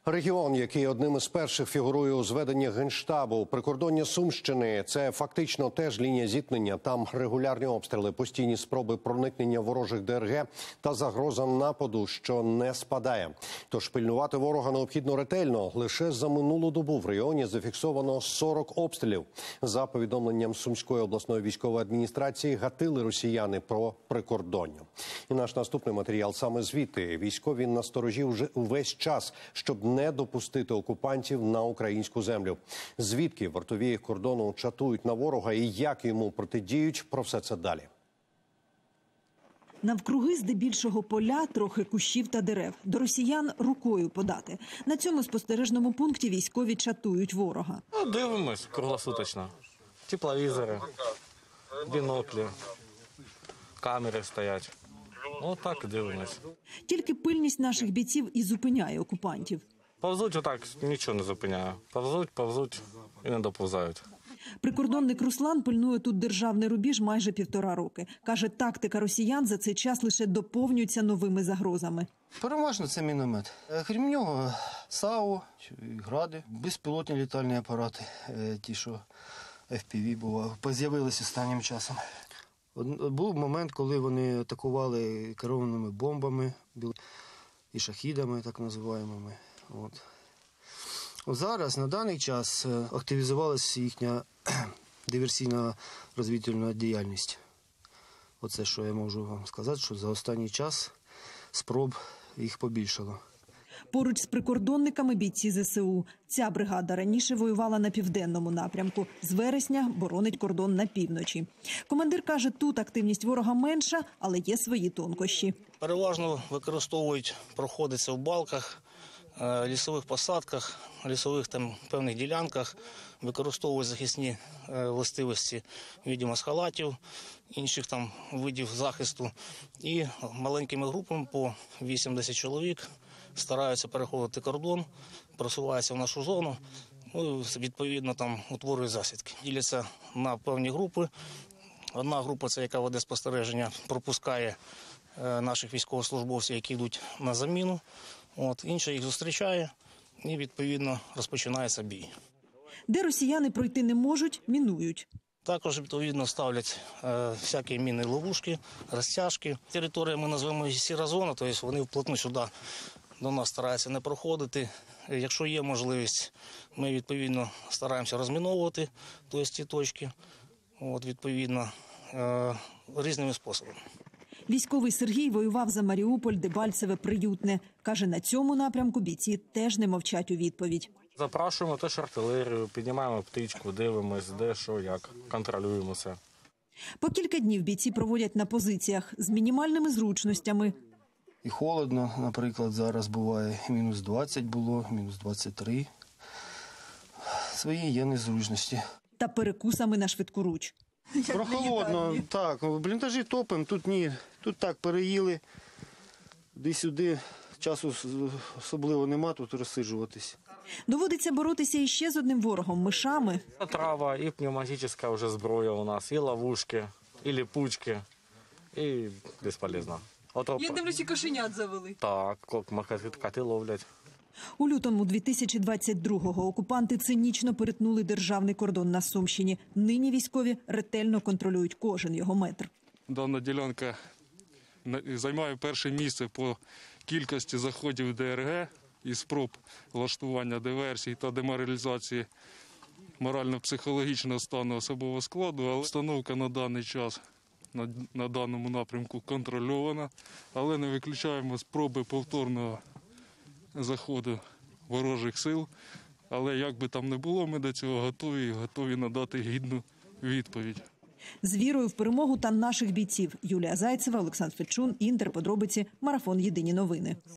Регіон, який одним із перших фігурує у зведенні Генштабу, прикордоння Сумщини – це фактично теж лінія зіткнення. Там регулярні обстріли, постійні спроби проникнення ворожих ДРГ та загроза нападу, що не спадає. Тож пильнувати ворога необхідно ретельно. Лише за минулу добу в регіоні зафіксовано 40 обстрілів. За повідомленням Сумської обласної військової адміністрації, гатили росіяни про прикордоння. І наш наступний матеріал саме звідти. Військові насторожі вже увесь час, щоб не допустити окупантів на українську землю. Звідки вартові кордону чатують на ворога і як йому протидіють, про все це далі. Навкруги здебільшого поля, трохи кущів та дерев. До росіян рукою подати. На цьому спостережному пункті військові чатують ворога. Дивимось круглосуточно. Тепловізори, біноклі, камери стоять. Отак і дивимось. Тільки пильність наших бійців і зупиняє окупантів. Повзуть отак, нічого не зупиняє. Повзуть і не доповзають. Прикордонник Руслан пильнує тут державний рубіж майже 1,5 роки. Каже, тактика росіян за цей час лише доповнюється новими загрозами. Переважно це міномет. Крім нього, САУ, гради, безпілотні літальні апарати, ті, що FPV з'явилися останнім часом. Був момент, коли вони атакували керованими бомбами і шахідами, так називаємо. Зараз, на даний час, активізувалася їхня диверсійна розвідувальна діяльність. Оце, що я можу вам сказати, що за останній час спроб їх побільшало. Поруч з прикордонниками бійці ЗСУ. Ця бригада раніше воювала на південному напрямку. З вересня боронить кордон на півночі. Командир каже, тут активність ворога менша, але є свої тонкощі. Переважно використовують проходиться в балках, лісових посадках, лісових певних ділянках, використовують захисні властивості відомо з халатів, інших видів захисту. І маленькими групами по 8-10 чоловік стараються переходити кордон, просуваються в нашу зону, відповідно утворюють засідки. Діляться на певні групи. Одна група, це яка веде спостереження, пропускає наших військовослужбовців, які йдуть на заміну. Інша їх зустрічає і, відповідно, розпочинається бій. Де росіяни пройти не можуть, мінують. Також, відповідно, ставлять всякі міни ловушки, розтяжки. Територія ми назвемо сіра зона, тобто вони вплотну сюди до нас стараються не проходити. Якщо є можливість, ми, відповідно, стараємося розміновувати ті точки, відповідно, різними способами. Військовий Сергій воював за Маріуполь, Дебальцеве, Приютне. Каже, на цьому напрямку бійці теж не мовчать у відповідь. Запрашуємо теж артилерію, піднімаємо птичку, дивимось, де, що, як, контролюємо все. По кілька днів бійці проводять на позиціях з мінімальними зручностями. І холодно, наприклад, зараз буває мінус 20 було, мінус 23. Свої є незручності. Та перекусами на швидкоруч. Прохолодно, так, бліндажі топимо, тут ні, тут так переїли, де-сюди, часу особливо нема, тут розсиджуватись. Доводиться боротися іще з одним ворогом – мишами. Трава, і пневматична вже зброя у нас, і ловушки, і липучки, і безполезно. Я дивлюсь, і кошенят завели. Так, коти ловлять. У лютому 2022-го окупанти цинічно перетнули державний кордон на Сумщині. Нині військові ретельно контролюють кожен його метр. Дана ділянка займає перше місце по кількості заходів ДРГ і спроб влаштування диверсій та деморалізації морально-психологічного стану особового складу. Але установка на даний час на даному напрямку контрольована, але не виключаємо спроби повторного заходу ворожих сил. Але як би там не було, ми до цього готові надати гідну відповідь. З вірою в перемогу та наших бійців. Юлія Зайцева, Олександр Федчун, Інтер. Подробиці. Марафон. Єдині новини.